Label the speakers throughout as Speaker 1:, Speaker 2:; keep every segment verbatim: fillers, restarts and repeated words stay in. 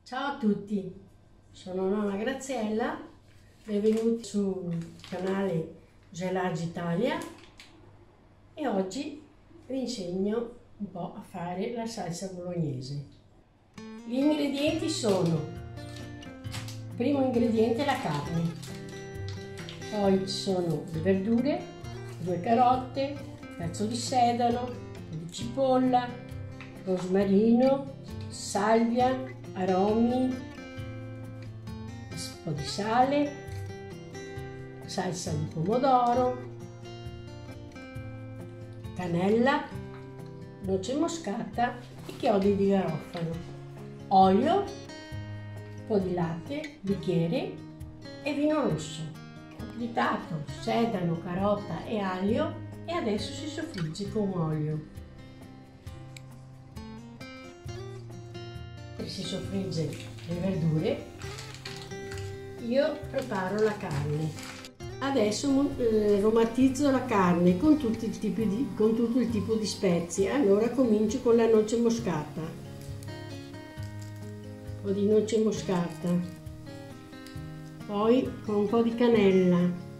Speaker 1: Ciao a tutti, sono nonna Graziella, benvenuti sul canale Gelage Italia e oggi vi insegno un po' a fare la salsa bolognese. Gli ingredienti sono: primo ingrediente la carne, poi ci sono le verdure, due carote, un pezzo di sedano, un po' di cipolla, rosmarino, salvia, aromi, un po' di sale, salsa di pomodoro, cannella, noce moscata e chiodi di garofano, olio, un po' di latte, bicchiere e vino rosso. Ho tritato sedano, carota e aglio e adesso si soffrigge con olio. Si soffrigge le verdure, io preparo la carne. Adesso eh, aromatizzo la carne con, tutti i tipi di, con tutto il tipo di spezie. Allora comincio con la noce moscata, un po' di noce moscata, poi con un po' di cannella,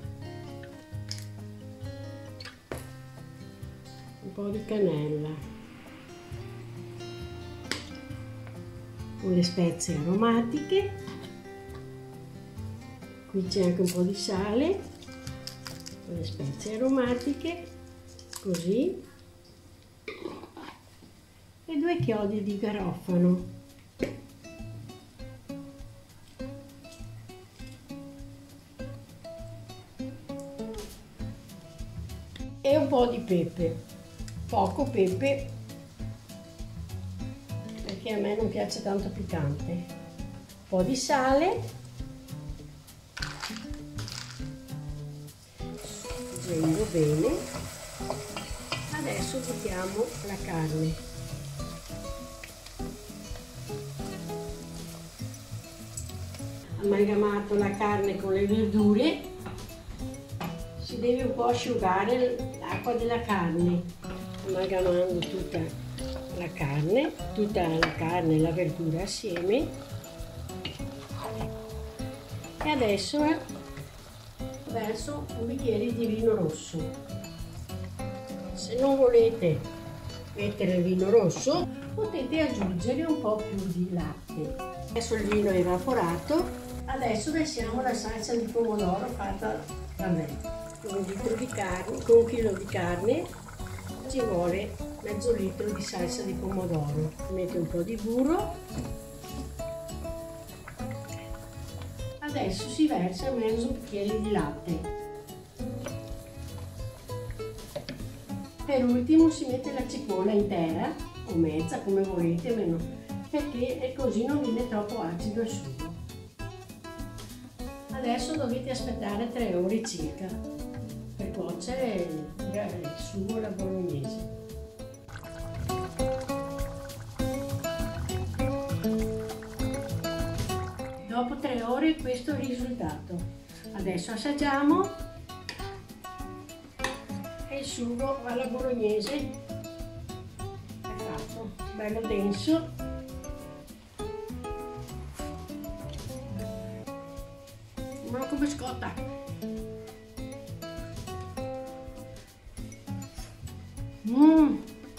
Speaker 1: un po' di cannella, con le spezie aromatiche, qui c'è anche un po' di sale, con le spezie aromatiche, così, e due chiodi di garofano. E un po' di pepe, poco pepe, perché a me non piace tanto piccante, un po' di sale, prendo bene. Adesso buttiamo la carne, amalgamato la carne con le verdure, si deve un po' asciugare l'acqua della carne, amalgamando tutta la carne, tutta la carne e la verdura assieme. E adesso verso un bicchiere di vino rosso. Se non volete mettere il vino rosso, potete aggiungere un po' più di latte. Adesso il vino è evaporato, adesso versiamo la salsa di pomodoro fatta da me. Con un litro di carne, con un chilo di carne ci vuole mezzo litro di salsa di pomodoro. Metto un po' di burro. Adesso si versa mezzo bicchiere di latte. Per ultimo si mette la cipolla intera o mezza, come volete, meno, perché così non viene troppo acido il sugo. Adesso dovete aspettare tre ore circa per cuocere il sugo alla bolognese. Dopo tre ore questo è il risultato. Adesso assaggiamo e il sugo alla bolognese è fatto, bello denso. Ma come scotta! Mmm!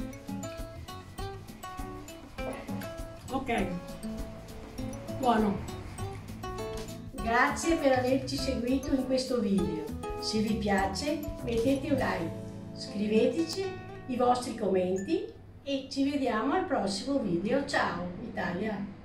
Speaker 1: Ok, buono! Grazie per averci seguito in questo video. Se vi piace mettete un like, scriveteci i vostri commenti e ci vediamo al prossimo video. Ciao Italia!